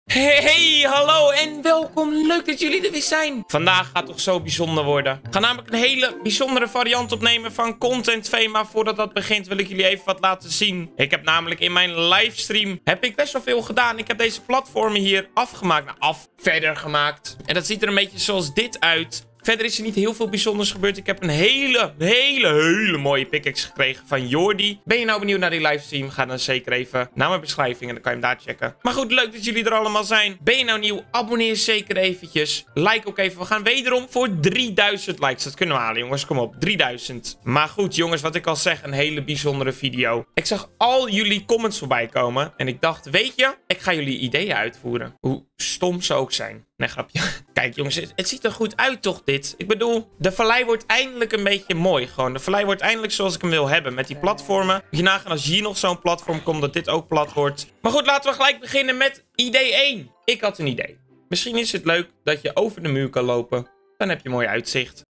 Hey, hallo en welkom. Leuk dat jullie er weer zijn. Vandaag gaat het toch zo bijzonder worden. Ik ga namelijk een hele bijzondere variant opnemen van Content V. Maar voordat dat begint wil ik jullie even wat laten zien. Ik heb namelijk in mijn livestream best wel veel gedaan. Ik heb deze platformen hier afgemaakt. Verder gemaakt. En dat ziet er een beetje zoals dit uit. Verder is er niet heel veel bijzonders gebeurd. Ik heb een hele mooie pickaxe gekregen van Jordi. Ben je nou benieuwd naar die livestream? Ga dan zeker even naar mijn beschrijving en dan kan je hem daar checken. Maar goed, leuk dat jullie er allemaal zijn. Ben je nou nieuw? Abonneer zeker eventjes. Like ook even. We gaan wederom voor 3000 likes. Dat kunnen we halen, jongens. Kom op, 3000. Maar goed, jongens, wat ik al zeg, een hele bijzondere video. Ik zag al jullie comments voorbij komen. En ik dacht, weet je, ik ga jullie ideeën uitvoeren. Hoe stom ze ook zijn. Nee, grapje. Kijk, jongens, het ziet er goed uit, toch, dit? Ik bedoel, de vallei wordt eindelijk een beetje mooi, gewoon. De vallei wordt eindelijk zoals ik hem wil hebben. Met die platformen. Moet je nagaan als hier nog zo'n platform komt, dat dit ook plat wordt. Maar goed, laten we gelijk beginnen met idee 1. Ik had een idee. Misschien is het leuk dat je over de muur kan lopen. Dan heb je mooi uitzicht.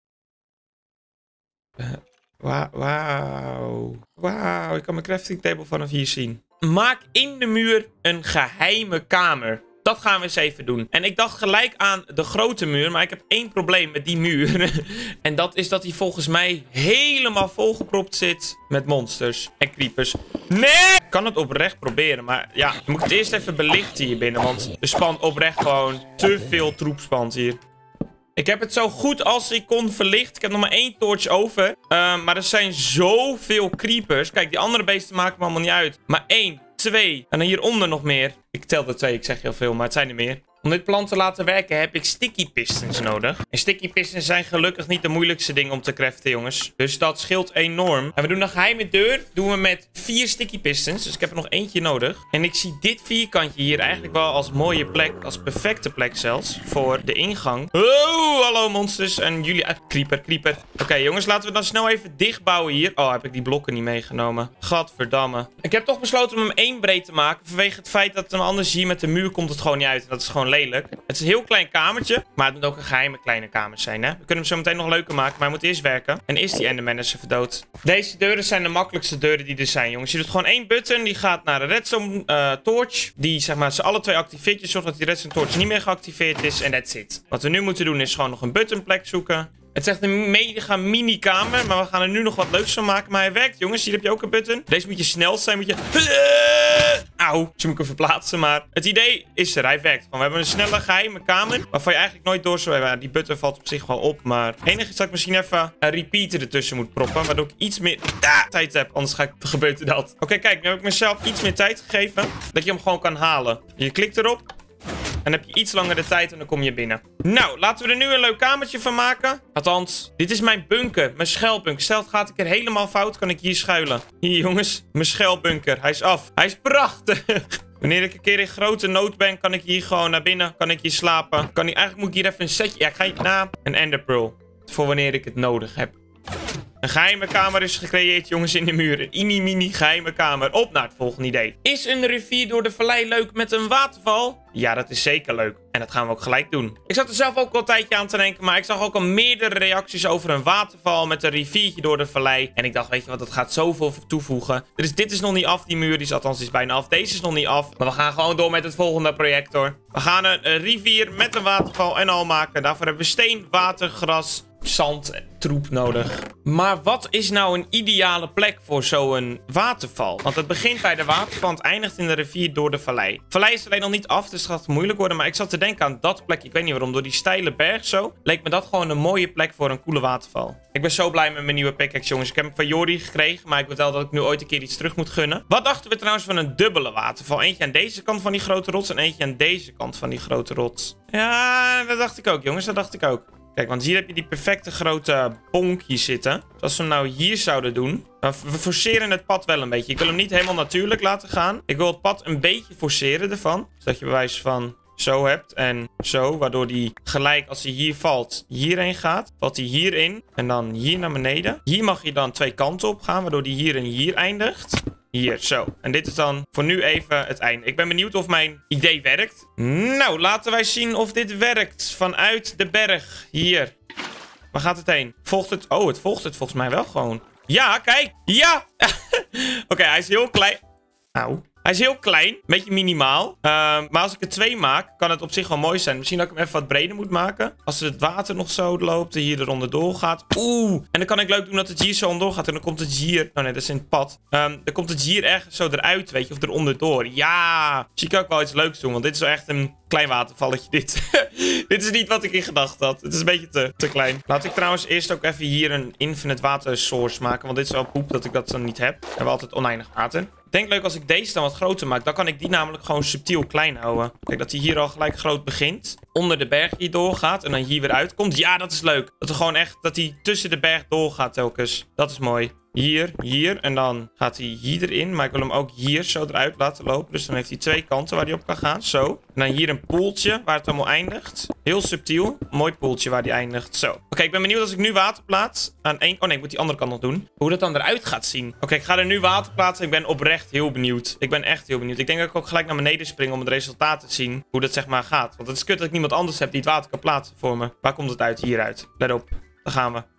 Wauw. Wauw, ik kan mijn crafting table vanaf hier zien. Maak in de muur een geheime kamer. Dat gaan we eens even doen. En ik dacht gelijk aan de grote muur. Maar ik heb één probleem met die muur. En dat is dat hij volgens mij helemaal volgepropt zit met monsters en creepers. Nee! Ik kan het oprecht proberen. Maar ja, je moet het eerst even belichten hier binnen. Want er spant oprecht gewoon te veel troep spant hier. Ik heb het zo goed als ik kon verlicht. Ik heb nog maar 1 torch over. Maar er zijn zoveel creepers. Kijk, die andere beesten maken me allemaal niet uit. Maar 1, 2. En dan hieronder nog meer. Ik tel er 2, ik zeg heel veel, maar het zijn er meer. Om dit plan te laten werken heb ik sticky pistons nodig. En sticky pistons zijn gelukkig niet de moeilijkste dingen om te craften, jongens. Dus dat scheelt enorm. En we doen een geheime deur. Doen we met 4 sticky pistons. Dus ik heb er nog eentje nodig. En ik zie dit vierkantje hier eigenlijk wel als mooie plek. Als perfecte plek zelfs. Voor de ingang. Oh, hallo monsters. En jullie... creeper. Oké, jongens, laten we dan snel even dichtbouwen hier. Oh, heb ik die blokken niet meegenomen. Gadverdamme. Ik heb toch besloten om hem 1 breed te maken. Vanwege het feit dat dan anders hier met de muur komt het gewoon niet uit. En dat is gewoon lelijk. Het is een heel klein kamertje. Maar het moet ook een geheime kleine kamer zijn, hè. We kunnen hem zo meteen nog leuker maken. Maar hij moet eerst werken. En is die Enderman is even dood. Deze deuren zijn de makkelijkste deuren die er zijn, jongens. Je doet gewoon 1 button. Die gaat naar de redstone torch. Die, zeg maar, ze alle 2 activeert. Je zorgt dat die redstone torch niet meer geactiveerd is. En that's it. Wat we nu moeten doen is gewoon nog een buttonplek zoeken. Het is echt een mega mini kamer. Maar we gaan er nu nog wat leuks van maken. Maar hij werkt, jongens. Hier heb je ook een button. Deze moet je snel zijn. Moet je... Auw. Dus moet ik hem verplaatsen. Maar het idee is er. Hij werkt. We hebben een snelle geheime kamer. Waarvan je eigenlijk nooit door zou hebben. Die button valt op zich wel op. Maar het enige is dat ik misschien even een repeater ertussen moet proppen. Waardoor ik iets meer tijd heb. Anders gebeurt er dat. Oké, kijk. Nu heb ik mezelf iets meer tijd gegeven. Dat je hem gewoon kan halen. Je klikt erop. En dan heb je iets langer de tijd en dan kom je binnen. Nou, laten we er nu een leuk kamertje van maken. Althans, dit is mijn bunker. Mijn schuilbunker. Stel, het gaat een keer helemaal fout, kan ik hier schuilen. Hier, jongens. Mijn schuilbunker. Hij is af. Hij is prachtig. Wanneer ik een keer in grote nood ben, kan ik hier gewoon naar binnen. Kan ik hier slapen. Eigenlijk moet ik hier even een setje... Ja, ik ga hier na een enderpearl. Voor wanneer ik het nodig heb. Een geheime kamer is gecreëerd, jongens, in de muur. Een mini geheime kamer. Op naar het volgende idee. Is een rivier door de vallei leuk met een waterval? Ja, dat is zeker leuk. En dat gaan we ook gelijk doen. Ik zat er zelf ook al een tijdje aan te denken. Maar ik zag ook al meerdere reacties over een waterval met een riviertje door de vallei. En ik dacht, weet je wat, dat gaat zoveel toevoegen. Dus dit is nog niet af, die muur. Althans, die is bijna af. Deze is nog niet af. Maar we gaan gewoon door met het volgende project, hoor. We gaan een rivier met een waterval en al maken. Daarvoor hebben we steen, water, gras, zand en troep nodig. Maar wat is nou een ideale plek voor zo'n waterval? Want het begint bij de waterval en het eindigt in de rivier door de vallei. Vallei is alleen nog niet af, dus het gaat moeilijk worden. Maar ik zat te denken aan dat plekje. Ik weet niet waarom. Door die steile berg zo leek me dat gewoon een mooie plek voor een coole waterval. Ik ben zo blij met mijn nieuwe pickaxe, jongens. Ik heb hem van Jordi gekregen, maar ik weet wel dat ik nu ooit een keer iets terug moet gunnen. Wat dachten we trouwens van een dubbele waterval? Eentje aan deze kant van die grote rots en eentje aan deze kant van die grote rots. Ja, dat dacht ik ook, jongens. Dat dacht ik ook. Kijk, want hier heb je die perfecte grote bonk hier zitten. Dus als we hem nou hier zouden doen... We forceren het pad wel een beetje. Ik wil hem niet helemaal natuurlijk laten gaan. Ik wil het pad een beetje forceren ervan. Zodat je bewijs van zo hebt en zo. Waardoor die gelijk als hij hier valt, hierheen gaat. Valt hij hierin en dan hier naar beneden. Hier mag je dan 2 kanten op gaan. Waardoor die hier en hier eindigt. Hier, zo. En dit is dan voor nu even het einde. Ik ben benieuwd of mijn idee werkt. Nou, laten wij zien of dit werkt. Vanuit de berg. Hier. Waar gaat het heen? Volgt het? Oh, het volgt het volgens mij wel gewoon. Ja, kijk. Ja! Oké, hij is heel klein. Auw. Hij is heel klein. Een beetje minimaal. Maar als ik er 2 maak, kan het op zich wel mooi zijn. Misschien dat ik hem even wat breder moet maken. Als het water nog zo loopt en hier eronder doorgaat. Oeh. En dan kan ik leuk doen dat het hier zo onderdoor gaat. En dan komt het hier... Oh nee, dat is in het pad. Dan komt het hier ergens zo eruit, weet je. Of eronder door. Ja. Zie ik ook wel iets leuks doen. Want dit is wel echt een klein watervalletje, dit. Dit is niet wat ik in gedacht had. Het is een beetje te klein. Laat ik trouwens eerst ook even hier een infinite water source maken. Want dit is wel poep dat ik dat dan niet heb. We hebben altijd oneindig water. Ik denk leuk als ik deze dan wat groter maak. Dan kan ik die namelijk gewoon subtiel klein houden. Kijk, dat hij hier al gelijk groot begint. Onder de berg hier doorgaat. En dan hier weer uitkomt. Ja, dat is leuk. Dat er gewoon echt, dat hij tussen de berg doorgaat telkens. Dat is mooi. Hier. En dan gaat hij hier erin. Maar ik wil hem ook hier zo eruit laten lopen. Dus dan heeft hij 2 kanten waar hij op kan gaan. Zo. En dan hier een poeltje waar het allemaal eindigt. Heel subtiel. Mooi poeltje waar die eindigt. Zo. Oké, ik ben benieuwd als ik nu water plaats aan één... Oh nee, ik moet die andere kant nog doen. Hoe dat dan eruit gaat zien. Oké, ik ga er nu water plaatsen. Ik ben oprecht heel benieuwd. Ik ben echt heel benieuwd. Ik denk dat ik ook gelijk naar beneden spring om het resultaat te zien. Hoe dat zeg maar gaat. Want het is kut dat ik niemand anders heb die het water kan plaatsen voor me. Waar komt het uit? Hieruit. Let op. Daar gaan we.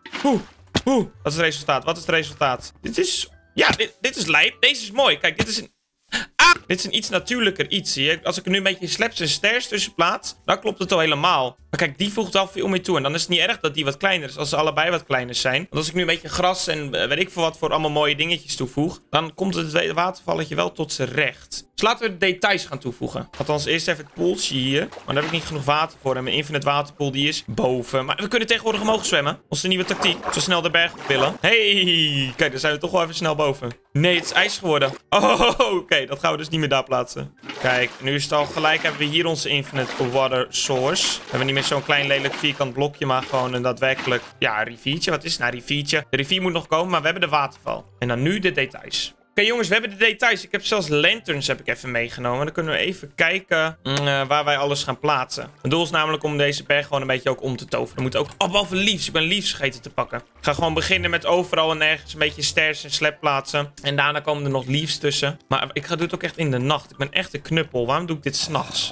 Wat is het resultaat? Wat is het resultaat? Dit is... Ja, dit is lijp. Deze is mooi. Kijk, dit is een... Dit is een iets natuurlijker iets, zie je. Als ik er nu een beetje slaps en stairs tussen plaats, dan klopt het al helemaal. Maar kijk, die voegt wel veel meer toe. En dan is het niet erg dat die wat kleiner is, als ze allebei wat kleiner zijn. Want als ik nu een beetje gras en weet ik veel wat voor allemaal mooie dingetjes toevoeg, dan komt het watervalletje wel tot zijn recht. Dus laten we de details gaan toevoegen. Althans, eerst even het poeltje hier. Maar daar heb ik niet genoeg water voor. En mijn infinite waterpool, die is boven. Maar we kunnen tegenwoordig omhoog zwemmen. Onze nieuwe tactiek. Zo snel de berg op willen. Hey, kijk, dan zijn we toch wel even snel boven. Nee, het is ijs geworden. Oh, oké, dat gaan we dus niet meer daar plaatsen. Kijk, nu is het al gelijk. Hebben we hier onze infinite water source. We hebben niet meer zo'n klein lelijk vierkant blokje, maar gewoon een daadwerkelijk, ja, riviertje. Wat is het nou, riviertje? De rivier moet nog komen, maar we hebben de waterval. En dan nu de details. Oké, jongens, we hebben de details. Ik heb zelfs lanterns heb ik even meegenomen. Dan kunnen we even kijken waar wij alles gaan plaatsen. Het doel is namelijk om deze berg gewoon een beetje ook om te toveren. We moeten ook... Oh, behalve leaves. Ik ben leaves vergeten te pakken. Ik ga gewoon beginnen met overal en ergens een beetje stairs en slab plaatsen. En daarna komen er nog leaves tussen. Maar ik ga dit ook echt in de nacht. Ik ben echt een knuppel. Waarom doe ik dit 's nachts?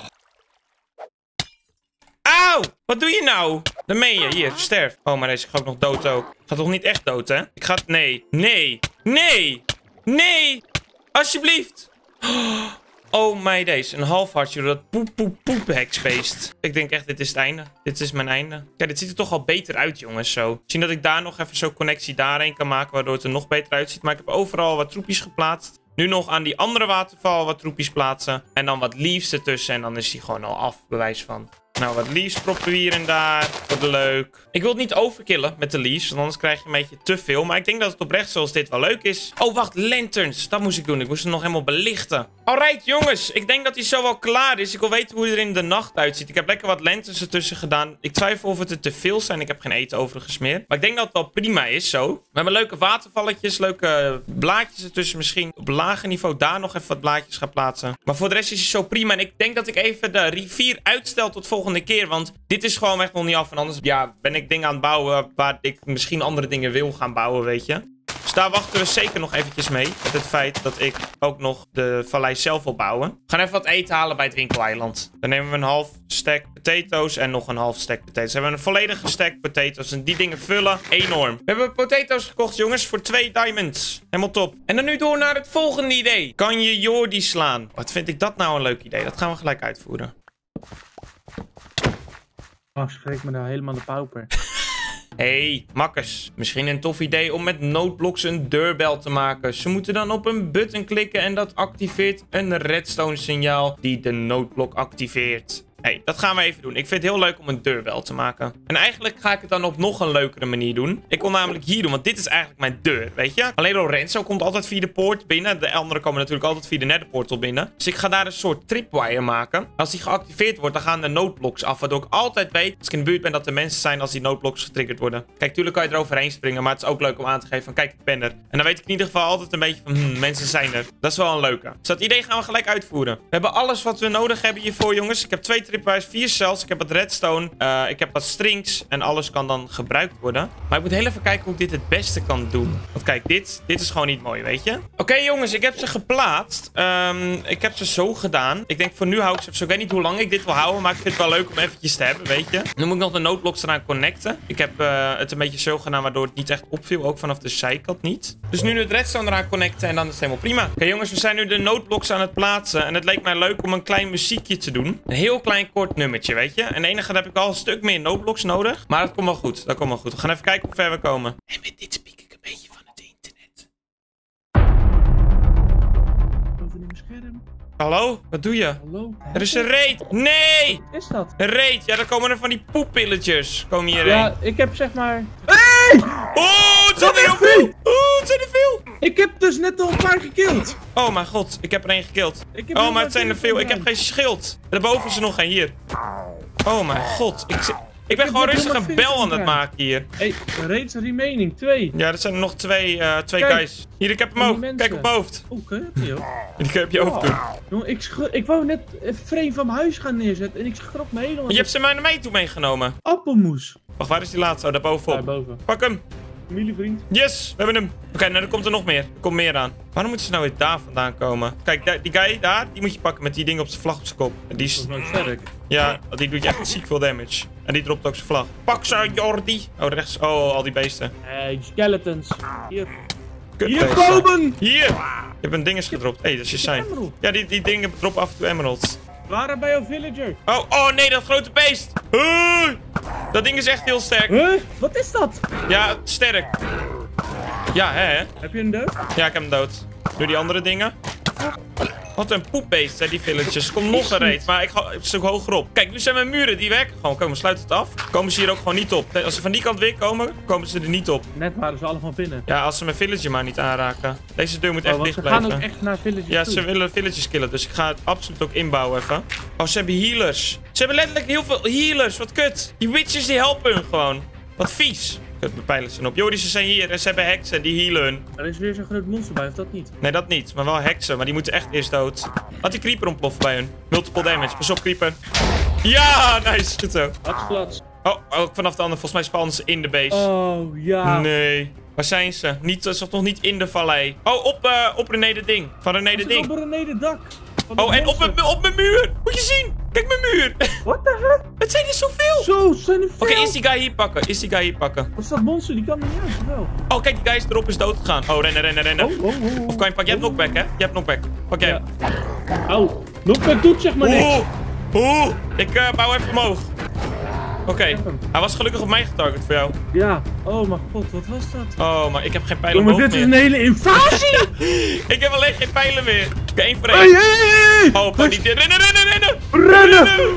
Auw! Wat doe je nou? Dan meen je. Hier, sterf. Oh, maar deze gaat ook nog dood ook. Gaat toch niet echt dood, hè? Ik ga... Nee. Nee. Nee. Nee! Alsjeblieft! Oh my days. Een half hartje door dat poep hexbeest. Ik denk echt, dit is het einde. Dit is mijn einde. Ja, dit ziet er toch al beter uit, jongens, zo. Misschien dat ik daar nog even zo'n connectie daarheen kan maken, waardoor het er nog beter uitziet. Maar ik heb overal wat troepjes geplaatst. Nu nog aan die andere waterval wat troepjes plaatsen. En dan wat leaves ertussen. En dan is die gewoon al af, bewijs van. Nou, wat leaves proppen we hier en daar. Voor de leuk. Ik wil het niet overkillen met de leaves. Want anders krijg je een beetje te veel. Maar ik denk dat het oprecht zoals dit wel leuk is. Oh, wacht. Lanterns. Dat moest ik doen. Ik moest hem nog helemaal belichten. Alright, jongens. Ik denk dat hij zo wel klaar is. Ik wil weten hoe hij er in de nacht uitziet. Ik heb lekker wat lanterns ertussen gedaan. Ik twijfel of het er te veel zijn. Ik heb geen eten overigens meer. Maar ik denk dat het wel prima is zo. We hebben leuke watervalletjes. Leuke blaadjes ertussen misschien. Op lager niveau daar nog even wat blaadjes gaan plaatsen. Maar voor de rest is hij zo prima. En ik denk dat ik even de rivier uitstel tot volgende keer. Want dit is gewoon echt nog niet af. En anders ja, ben ik dingen aan het bouwen waar ik misschien andere dingen wil gaan bouwen, weet je. Dus daar wachten we zeker nog eventjes mee. Met het feit dat ik ook nog de vallei zelf wil bouwen. We gaan even wat eten halen bij het winkeleiland. Dan nemen we een half stack potatoes en nog een half stack potatoes. We hebben een volledige stack potatoes. En die dingen vullen enorm. We hebben potatoes gekocht, jongens, voor 2 diamonds. Helemaal top. En dan nu door naar het volgende idee. Kan je Jordi slaan? Wat vind ik dat nou een leuk idee? Dat gaan we gelijk uitvoeren. Oh, schrik me nou helemaal de pauper. Hey, makkers. Misschien een tof idee om met noodblocks een deurbel te maken. Ze moeten dan op een button klikken en dat activeert een redstone signaal die de noodblok activeert. Hey, dat gaan we even doen. Ik vind het heel leuk om een deurbel te maken. En eigenlijk ga ik het dan op nog een leukere manier doen. Ik kon namelijk hier doen, want dit is eigenlijk mijn deur, weet je. Alleen Lorenzo komt altijd via de poort binnen. De anderen komen natuurlijk altijd via de netherportal binnen. Dus ik ga daar een soort tripwire maken. Als die geactiveerd wordt, dan gaan de noodblocks af. Waardoor ik altijd weet, als ik in de buurt ben, dat er mensen zijn als die noodblocks getriggerd worden. Kijk, tuurlijk kan je eroverheen springen, maar het is ook leuk om aan te geven van, kijk, ik ben er. En dan weet ik in ieder geval altijd een beetje van, mensen zijn er. Dat is wel een leuke. Dus dat idee gaan we gelijk uitvoeren. We hebben alles wat we nodig hebben hiervoor, jongens. Ik heb 2 tripwires creeperwise 4 cells. Ik heb wat redstone. Ik heb wat strings. En alles kan dan gebruikt worden. Maar ik moet heel even kijken hoe ik dit het beste kan doen. Want kijk, dit is gewoon niet mooi, weet je. Oké, jongens, ik heb ze geplaatst. Ik heb ze zo gedaan. Ik denk voor nu hou ik ze even zo. Ik weet niet hoe lang ik dit wil houden. Maar ik vind het wel leuk om eventjes te hebben, weet je. Nu moet ik nog de noodblocks eraan connecten. Ik heb het een beetje zo gedaan waardoor het niet echt opviel. Ook vanaf de zijkant niet. Dus nu het redstone eraan connecten en dan is het helemaal prima. Oké, jongens, we zijn nu de noodblocks aan het plaatsen. En het leek mij leuk om een klein muziekje te doen. Een heel klein kort nummertje, weet je. En enige heb ik al een stuk meer noodblocks nodig. Maar dat komt wel goed. Dat komt wel goed. We gaan even kijken hoe ver we komen. En met dit spiek ik een beetje van het internet. Over in mijn scherm. Hallo? Wat doe je? Hallo? Er is een raid. Nee! Wat is dat? Een raid. Ja, dan komen er van die poeppilletjes. Komen hierheen. Ja, ik heb zeg maar... Oh, het zijn er heel veel. Oh, het zijn er veel. Ik heb dus net al een paar gekild. Oh mijn god, ik heb er één gekild. Ik heb Oh, heel maar het zijn er veel veel. Ik heb gedaan. geen schild. Daarboven is er nog één hier. Oh mijn god. Ik ben gewoon net rustig een 140 bel aan het gedaan. maken hier. Hey, reeds remaining, 2. Ja, er zijn er nog twee Kijk. guys. Hier, ik heb hem Die ook. mensen. Kijk op mijn hoofd. Oké, joh. Die kun je op je hoofd doen. Jongen, ik wou net een frame van mijn huis gaan neerzetten en ik schrok me helemaal. Je hebt ze naar mij toe meegenomen. Appelmoes. Wacht, waar is die laatste? Oh, daarbovenop. Daarboven. Pak hem. Familievriend. Yes, we hebben hem. Oké, nou, er komt er nog meer. Er komt meer aan. Waarom moeten ze nou weer daar vandaan komen? Kijk, die guy daar, die moet je pakken met die ding op zijn vlag op zijn kop. En die Dat is... is nou sterk. Ja, die doet je echt ziek veel damage. En die dropt ook zijn vlag. Pak ze, Jordi. Oh, rechts. Oh, al die beesten. Hey, skeletons. Hier. Kut Hier beesten. komen! Hier. Je hebt een dinges gedropt. Hé, dat is je zijn. Emerald. Ja, die dingen droppen af en toe emeralds. Waar bij jouw villager? Oh nee, dat grote beest. Dat ding is echt heel sterk. Huh? Wat is dat? Ja, sterk. Ja, hè? Heb je een dood? Ja, ik heb hem dood. Doe die andere dingen. Wat een poepbeest, hè, die villages. Komt nog een raid, maar ik ga een stuk hoger op. Kijk, nu zijn mijn muren, die werken gewoon. Kom, we sluiten het af. Komen ze hier ook gewoon niet op. Als ze van die kant weer komen, komen ze er niet op. Net waren ze allemaal binnen. Ja, als ze mijn villager maar niet aanraken. Deze deur moet echt Want dicht ze blijven. gaan ook echt naar villages Ja, toe. ze willen villagers killen, dus ik ga het absoluut ook inbouwen even. Oh, ze hebben healers. Ze hebben letterlijk heel veel healers, wat kut. Die witches die helpen hun gewoon. Wat vies. Kut, mijn pijlen zijn op. Joh, ze zijn hier en ze hebben heksen, die healen hun. Er is weer zo'n groot monster bij, of dat niet? Nee, dat niet, maar wel heksen, maar die moeten echt eerst dood. Laat die creeper ontploffen bij hun. Multiple damage, pas op creeper. Ja, nice, goed zo. Hartsplats. Oh, ook vanaf de andere, volgens mij spannen ze in de base. Oh, ja. Nee. Waar zijn ze? Ze is nog niet in de vallei. Oh, op René de Ding. Van René de Ze Ding. zit op René de dak. Van de Oh, en monster. op mijn muur. Moet je zien. Kijk mijn muur. What the heck? Het zijn er zoveel. Zo, zijn er veel. Oké, is die guy hier pakken? Is die guy hier pakken? Wat is dat monster? Die kan niet uit, of wel? Oh, kijk, die guy is erop, is dood gegaan. Oh, rennen. Oh. Of kan je pakken? Je hebt knockback, hè? Je hebt knockback. Pak jij hem. Au. Knockback doet zeg maar niks. Ik bouw even omhoog. Oké, hij was gelukkig op mij getarget voor jou. Ja. Oh mijn god, wat was dat? Oh, maar ik heb geen pijlen Jongen, omhoog dit is meer. een hele invasie! Ik heb alleen geen pijlen meer. Oké, één voor één. Hey! Oh, pak niet. Rennen! Rennen!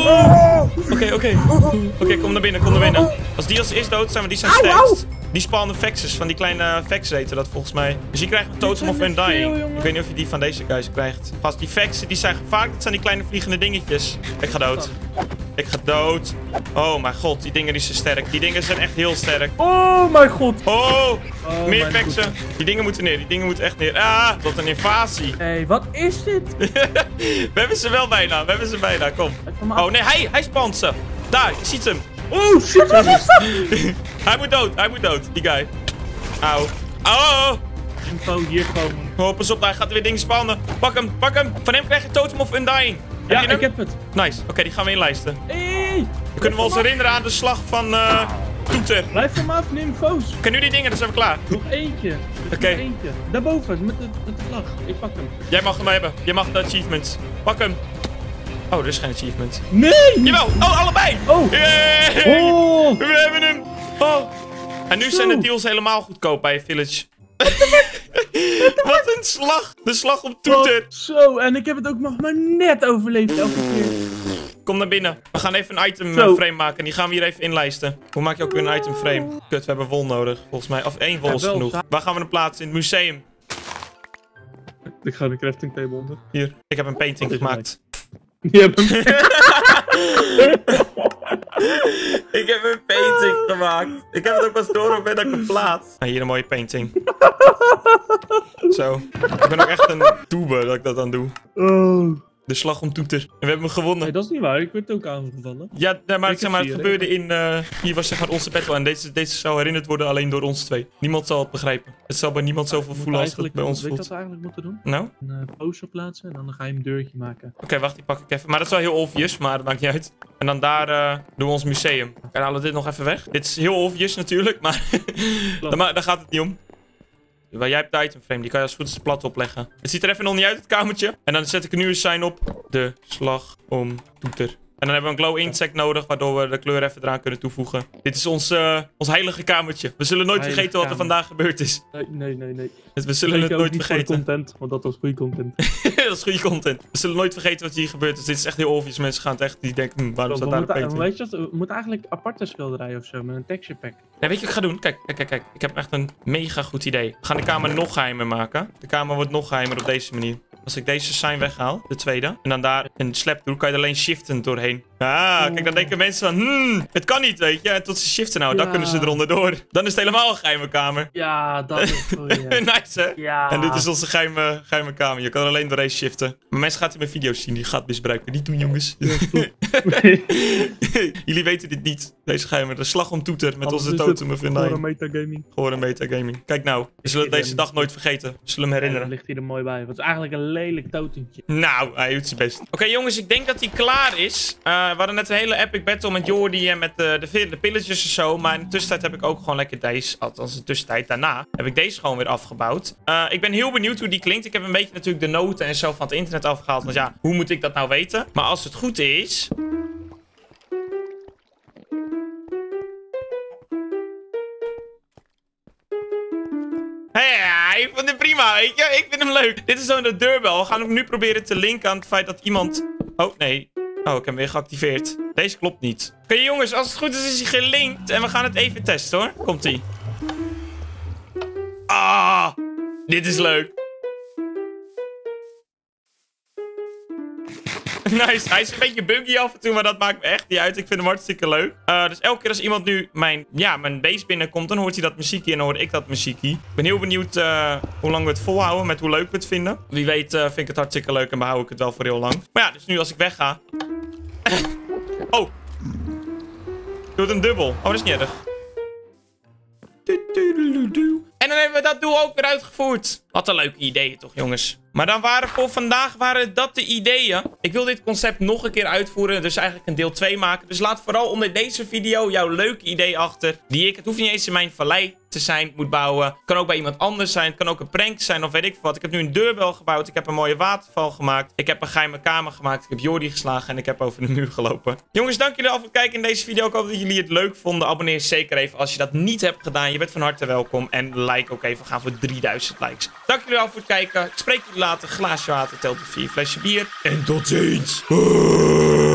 Oké, kom naar binnen. Als die als eerst dood zijn, want die zijn sterkst. Die spawnen vexes, van die kleine vex heten dat volgens mij. Dus die krijgen een totem of zijn er undying. veel, jongen. Ik weet niet of je die van deze guys krijgt. Gast, die vexen, die zijn gevaarlijk. Dat zijn die kleine vliegende dingetjes. Ik ga dood. Oh mijn god, die dingen die zijn sterk. Die dingen zijn echt heel sterk. Oh mijn god! Oh, meer mijn vexen. Die dingen moeten neer, echt neer. Ah, tot een invasie. Hey, wat is dit? We hebben ze wel bijna, kom. Oh nee, hij spant ze. Daar, je ziet hem. Oh shit, wat is dat? Hij moet dood, die guy. Auw. Oh. Info hier komen. Oh, pas op, hij gaat weer dingen spannen. Pak hem. Van hem krijg je totem of undying. Ja, je hem? ik heb het. Nice, oké, die gaan we inlijsten. Hey! We kunnen ons herinneren aan de slag van Toeter. Blijf van me af, neem foos. Oké, nu die dingen, dan zijn we klaar. Nog eentje. Oké. Nog eentje. Daarboven, met de vlag. Ik pak hem. Jij mag hem hebben. Je mag de achievements. Pak hem. Oh, er is geen achievement. Nee! Jawel! Oh, allebei! Oh! Yay! Oh! We hebben hem! Oh! En nu zijn de deals helemaal goedkoop bij je village. Wat een slag! De slag op Toeter! Zo, en ik heb het ook nog maar net overleefd elke keer. Kom naar binnen. We gaan even een item Zo. frame maken. Die gaan we hier even inlijsten. Hoe maak je ook weer een item frame? Kut, we hebben wol nodig, volgens mij. Of 1 wol is wel. genoeg. Waar gaan we hem plaatsen? In het museum. Ik ga de crafting table onder. Hier, ik heb een painting Wat is gemaakt. Je hebt hem. Ik heb een painting gemaakt. Ik heb het ook pas door op dat ik hem plaats. Ah, hier een mooie painting. Zo. Ik ben ook echt een doebe dat ik dat dan doe. Oh. De slag om Toeter. En we hebben hem gewonnen. Nee, dat is niet waar. Ik werd ook aangevallen. Ja, maar, Ik zeg maar het zie je, gebeurde in... hier was zeg maar onze battle. En deze zou herinnerd worden alleen door ons twee. Niemand zal het begrijpen. Het zal bij niemand zoveel voelen als het bij ons Weet je voelt. wat we eigenlijk moeten doen? Nou? Een poster plaatsen en dan ga je een deurtje maken. Oké, wacht, die pak ik even. Maar dat is wel heel obvious, maar dat maakt niet uit. En dan daar doen we ons museum. Dan halen we dit nog even weg. Dit is heel obvious natuurlijk, maar daar gaat het niet om. Jij hebt de itemframe, die kan je als het goed is plat opleggen. Het ziet er even nog niet uit, het kamertje. En dan zet ik er nu een sign op. De slag om Toeter. En dan hebben we een glow insect nodig, waardoor we de kleur even eraan kunnen toevoegen. Dit is ons heilige kamertje. We zullen nooit vergeten wat er vandaag gebeurd is. Nee. We zullen het nooit vergeten. Content, want dat was goede content. Dat is goede content. We zullen nooit vergeten wat hier gebeurd is. Dit is echt heel obvious. Mensen gaan het echt, die denken, waarom staat daar een paint in? Weet je wat, we moeten eigenlijk aparte schilderijen of zo, met een texture pack. Nee, weet je wat ik ga doen? Kijk. Ik heb echt een mega goed idee. We gaan de kamer nog geheimer maken. De kamer wordt nog geheimer op deze manier. Als ik deze sign weghaal, de tweede, en dan daar een slap doe, kan je er alleen shiften doorheen. Ah, kijk, dan denken mensen van, het kan niet, weet je. En tot ze shiften nou, dan kunnen ze eronder door. Dan is het helemaal een geheime kamer. Ja, dat is goed, ja. Nice, hè? Ja. En dit is onze geheime kamer. Je kan er alleen doorheen shiften. Maar mensen gaan het in mijn video's zien. Die gaat misbruiken. Niet doen, jongens. Jullie weten dit niet. Deze geheime. De slag om Toeter met onze totem of Gewoon metagaming. Gewoon metagaming. Kijk nou. We zullen deze dag nooit vergeten. We zullen hem herinneren. Ja, ligt hij er mooi bij. Wat is eigenlijk een lelijk totentje. Nou, hij doet zijn best. Oké, jongens. Ik denk dat hij klaar is. We hadden net een hele epic battle met Jordi en met de pillagers en zo. Maar in de tussentijd heb ik ook gewoon lekker deze. Althans, in de tussentijd daarna heb ik deze gewoon weer afgebouwd. Ik ben heel benieuwd hoe die klinkt. Ik heb een beetje natuurlijk de noten en zo van het internet afgehaald. Want ja, hoe moet ik dat nou weten? Maar als het goed is... Ja, ik vond dit prima, weet je. Ik vind hem leuk. Dit is zo'n de deurbel. We gaan hem nu proberen te linken aan het feit dat iemand... Oh, nee. Oh, ik heb hem weer geactiveerd. Deze klopt niet. Oké, jongens, als het goed is hij gelinkt. En we gaan het even testen, hoor. Komt-ie. Ah, dit is leuk. Nice. Hij is een beetje buggy af en toe, maar dat maakt me echt niet uit. Ik vind hem hartstikke leuk. Dus elke keer als iemand nu mijn base binnenkomt, dan hoort hij dat muziekje en dan hoor ik dat muziekje. Ik ben heel benieuwd hoe lang we het volhouden, met hoe leuk we het vinden. Wie weet vind ik het hartstikke leuk en behoud ik het wel voor heel lang. Maar ja, dus nu als ik wegga... Oh. Je doet een dubbel. Oh, dat is niet erg. En dan hebben we dat doel ook weer uitgevoerd. Wat een leuke ideeën toch, jongens. Maar dan voor vandaag waren dat de ideeën. Ik wil dit concept nog een keer uitvoeren. Dus eigenlijk een deel 2 maken. Dus laat vooral onder deze video jouw leuke idee achter. Het hoeft niet eens in mijn vallei te zijn, moet bouwen. Het kan ook bij iemand anders zijn. Het kan ook een prank zijn of weet ik wat. Ik heb nu een deurbel gebouwd. Ik heb een mooie waterval gemaakt. Ik heb een geheime kamer gemaakt. Ik heb Jordi geslagen en ik heb over de muur gelopen. Jongens, dank jullie al voor het kijken in deze video. Ik hoop dat jullie het leuk vonden. Abonneer zeker even als je dat niet hebt gedaan. Je bent van harte welkom. En like ook even. We gaan voor 3000 likes. Dank jullie al voor het kijken. Ik spreek jullie later. Glaasje water telt tot 4 flesje bier. En tot ziens.